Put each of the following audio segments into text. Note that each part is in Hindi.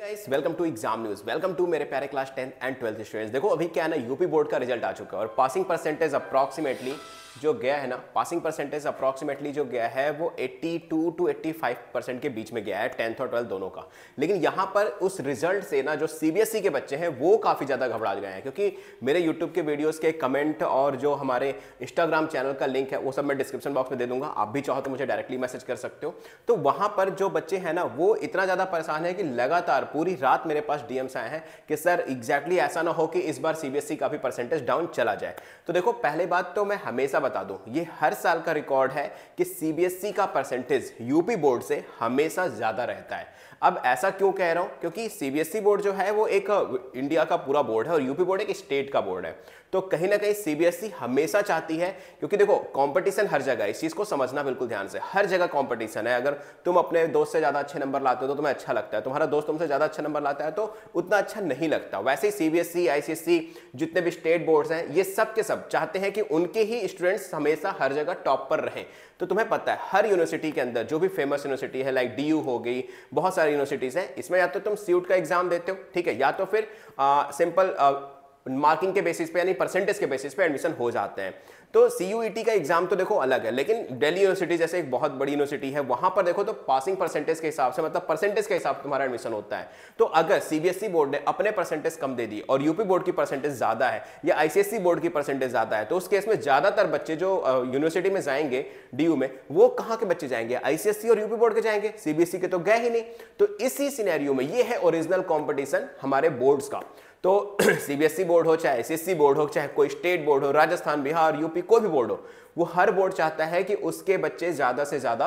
Guys, welcome to exam news. Welcome to मेरे प्यारे class 10th and 12th students. देखो अभी क्या है ना, यूपी बोर्ड का रिजल्ट आ चुका है और पासिंग परसेंटेज अप्रॉक्सीमेटली जो गया है ना, पासिंग परसेंटेज अप्रॉक्सीमेटली जो गया है वो 82 टू 85% के बीच में गया है 10th और 12th दोनों का। लेकिन यहाँ पर उस रिजल्ट से ना जो सीबीएसई के बच्चे हैं वो काफ़ी ज़्यादा घबरा गए हैं, क्योंकि मेरे यूट्यूब के वीडियोस के कमेंट और जो हमारे इंस्टाग्राम चैनल का लिंक है वो सब मैं डिस्क्रिप्शन बॉक्स में दे दूंगा। आप भी चाहो तो मुझे डायरेक्टली मैसेज कर सकते हो। तो वहाँ पर जो बच्चे हैं ना वो इतना ज़्यादा परेशान है कि लगातार पूरी रात मेरे पास डीएम्स आए हैं कि सर एग्जैक्टली ऐसा ना हो कि इस बार सीबीएसई का भी परसेंटेज डाउन चला जाए। तो देखो पहले बात तो मैं हमेशा बता दूं, ये हर साल का रिकॉर्ड है कि सीबीएसई का परसेंटेज यूपी बोर्ड से हमेशा ज्यादा रहता है। अब ऐसा क्यों कह रहा हूं, क्योंकि सीबीएसई बोर्ड जो है वो एक इंडिया का पूरा बोर्ड है और यूपी बोर्ड एक स्टेट का बोर्ड है। तो कहीं ना कहीं सीबीएसई हमेशा चाहती है, क्योंकि देखो कंपटीशन हर जगह है, इस चीज को समझना बिल्कुल ध्यान से, हर जगह कंपटीशन है। अगर तुम अपने दोस्त से ज्यादा अच्छे नंबर लाते हो तो तुम्हें अच्छा लगता है, तुम्हारा दोस्त तुमसे ज्यादा अच्छा नंबर लाता है तो उतना अच्छा नहीं लगता। वैसे ही सीबीएसई, आईसीएसई, जितने भी स्टेट बोर्ड्स हैं ये सब के सब चाहते हैं कि उनके ही स्टूडेंट्स हमेशा हर जगह टॉप पर रहें। तो तुम्हें पता है हर यूनिवर्सिटी के अंदर जो भी फेमस यूनिवर्सिटी है, लाइक डीयू हो गई, बहुत सारी यूनिवर्सिटीज हैं, इसमें या तो तुम सीयूट का एग्जाम देते हो, ठीक है, या तो फिर सिंपल मार्किंग के बेसिस पे यानी परसेंटेज के बेसिस पे एडमिशन हो जाते हैं। तो सीयूईटी का एग्जाम तो देखो अलग है, लेकिन दिल्ली यूनिवर्सिटी जैसे एक बहुत बड़ी यूनिवर्सिटी है वहां पर देखो तो पासिंग परसेंटेज के हिसाब से, मतलब परसेंटेज के हिसाब से तुम्हारा एडमिशन होता है। तो अगर सीबीएसई बोर्ड ने अपने परसेंटेज कम दे दी और यूपी बोर्ड की परसेंटेज ज्यादा है या आईसीएसई बोर्ड की परसेंटेज ज्यादा है, तो उस केस में ज्यादातर बच्चे जो यूनिवर्सिटी में जाएंगे डीयू में, वो कहां के बच्चे जाएंगे, आईसीएसई और यूपी बोर्ड के जाएंगे, सीबीएसई के तो गए ही नहीं। तो इसी सिनेरियो में ये है ओरिजिनल कॉम्पिटिशन हमारे बोर्ड्स का। तो सीबीएसई बोर्ड हो, चाहे आईसीएसई बोर्ड हो, चाहे कोई स्टेट बोर्ड हो, राजस्थान, बिहार, यूपी, कोई भी बोर्ड हो, वो हर बोर्ड चाहता है कि उसके बच्चे ज्यादा से ज्यादा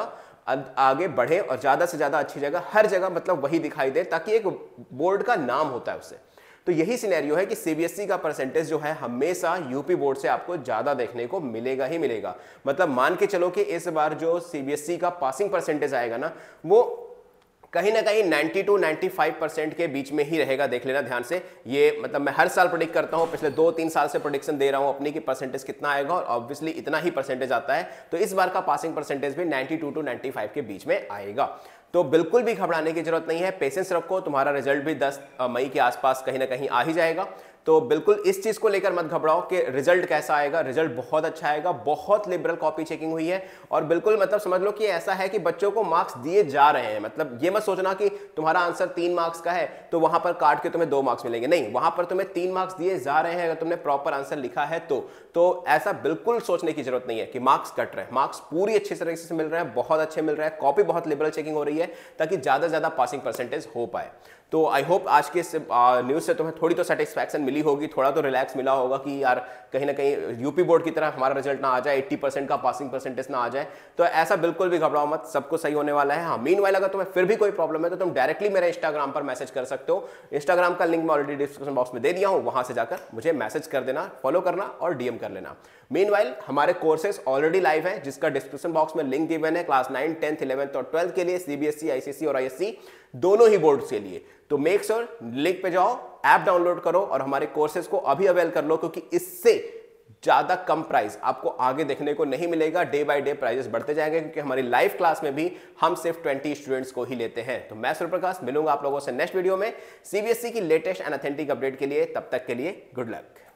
आगे बढ़े और ज्यादा से ज्यादा अच्छी जगह, हर जगह मतलब वही दिखाई दे, ताकि एक बोर्ड का नाम होता है उससे। तो यही सिनेरियो है कि सीबीएसई का परसेंटेज जो है हमेशा यूपी बोर्ड से आपको ज्यादा देखने को मिलेगा ही मिलेगा। मतलब मान के चलो कि इस बार जो सीबीएसई का पासिंग परसेंटेज आएगा ना, वो कहीं ना कहीं 90 टू 95% के बीच में ही रहेगा। देख लेना ध्यान से, ये मतलब मैं हर साल प्रेडिक्ट करता हूं, पिछले 2-3 साल से प्रेडिक्शन दे रहा हूं अपनी कि परसेंटेज कितना आएगा और ऑब्वियसली इतना ही परसेंटेज आता है। तो इस बार का पासिंग परसेंटेज भी 92 टू 95 के बीच में आएगा। तो बिल्कुल भी घबराने की जरूरत नहीं है, पेशेंस रखो, तुम्हारा रिजल्ट भी 10 मई के आसपास कहीं ना कहीं आ ही जाएगा। तो बिल्कुल इस चीज को लेकर मत घबराओ कि रिजल्ट कैसा आएगा, रिजल्ट बहुत अच्छा आएगा। बहुत लिबरल कॉपी चेकिंग हुई है और बिल्कुल मतलब समझ लो कि ऐसा है कि बच्चों को मार्क्स दिए जा रहे हैं। मतलब ये मत सोचना कि तुम्हारा आंसर 3 मार्क्स का है तो वहां पर काट के तुम्हें 2 मार्क्स मिलेंगे, नहीं, वहां पर तुम्हें 3 मार्क्स दिए जा रहे हैं अगर तुमने प्रॉपर आंसर लिखा है तो ऐसा बिल्कुल सोचने की जरूरत नहीं है कि मार्क्स कट रहे हैं। मार्क्स पूरी अच्छी तरीके से मिल रहे हैं, बहुत अच्छे मिल रहे हैं, कॉपी बहुत लिबरल चेकिंग हो रही है ताकि ज्यादा से ज्यादा पासिंग परसेंटेज हो पाए। तो आई होप आज के इस न्यूज़ से तुम्हें थोड़ी तो सेटिस्फैक्शन मिली होगी, थोड़ा तो रिलैक्स मिला होगा कि यार कहीं ना कहीं यूपी बोर्ड की तरह हमारा रिजल्ट ना आ जाए, 80% का पासिंग परसेंटेज ना आ जाए। तो ऐसा बिल्कुल भी घबराओ मत, सब कुछ सही होने वाला है। हाँ, मीनवाइल अगर तुम्हें फिर भी कोई प्रॉब्लम है तो तुम डायरेक्टली मेरे इंस्टाग्राम पर मैसेज कर सकते हो। इंस्टाग्राम का लिंक मैं ऑलरेडी डिस्क्रिप्शन बॉक्स में दे दिया हूँ, वहां से जाकर मुझे मैसेज कर देना, फॉलो करना और डीएम कर लेना। मीनवाइल हमारे कोर्सेज ऑलरेडी लाइव है, जिसका डिस्क्रिप्शन बॉक्स में लिंक गिवन है क्लास 9, 10th, 11th और 12th के लिए, सीबीएसई, आईसीएसई और आईएससी दोनों ही बोर्ड्स के लिए। तो मेक श्योर लिंक पे जाओ, ऐप डाउनलोड करो और हमारे कोर्सेज को अभी अवेल कर लो, क्योंकि इससे ज्यादा कम प्राइस आपको आगे देखने को नहीं मिलेगा। डे बाय डे प्राइसेस बढ़ते जाएंगे, क्योंकि हमारी लाइव क्लास में भी हम सिर्फ 20 स्टूडेंट्स को ही लेते हैं। तो मैं सूर्यप्रकाश मिलूंगा आप लोगों से नेक्स्ट वीडियो में सीबीएसई की लेटेस्ट एंड ऑथेंटिक अपडेट के लिए। तब तक के लिए गुड लक।